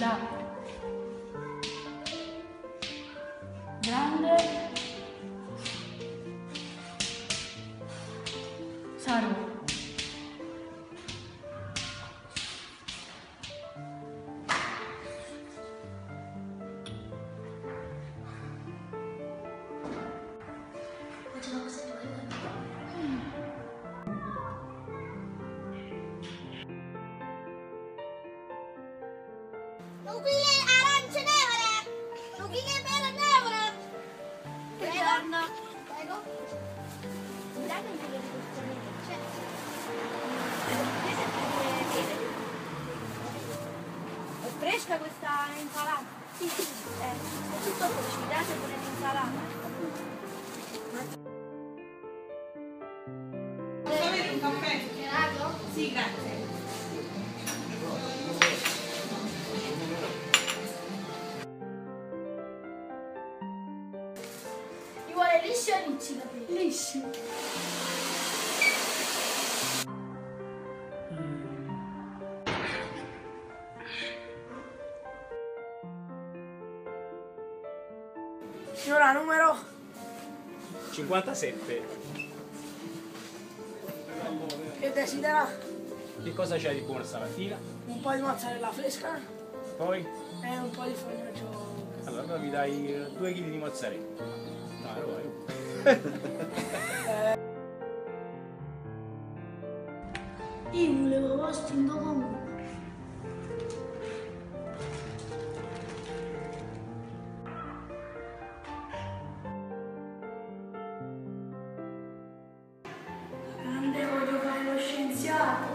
Brescia. Grande. Sarò. Nuclee arancione! Nuclee verde! Buongiorno! Prego? Mi date un po' di È fresca questa insalata? Sì, sì, è tutto fresco, mi date pure l'insalata? Posso avere un caffè? Gelato? Sì, grazie. Mi vuole lisci o ricci capelli? Lisci. Signora, numero 57. che desidera? Che cosa c'è di buono stamattina? Un po' di mozzarella fresca Poi? e un po' di formaggio. Allora mi dai 2 kg di mozzarella. No, lo vuoi? Io volevo vostro in comune. Grande, voglio fare lo scienziato.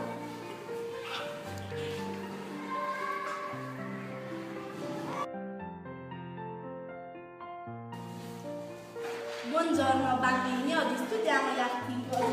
Buongiorno bambini, oggi studiamo gli articoli.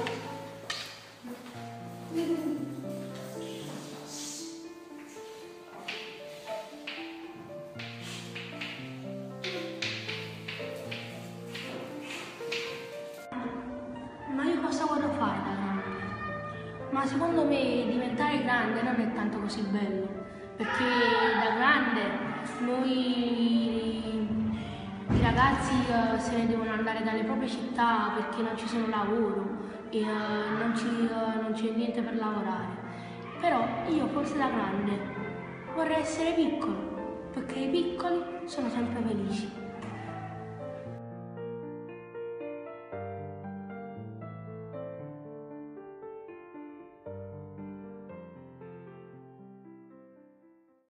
Ma io cosa vorrei fare da grande? Ma secondo me diventare grande non è tanto così bello, perché da grande i ragazzi se ne devono andare dalle proprie città perché non ci sono lavoro e non c'è niente per lavorare. Però io forse da grande vorrei essere piccolo, perché i piccoli sono sempre felici.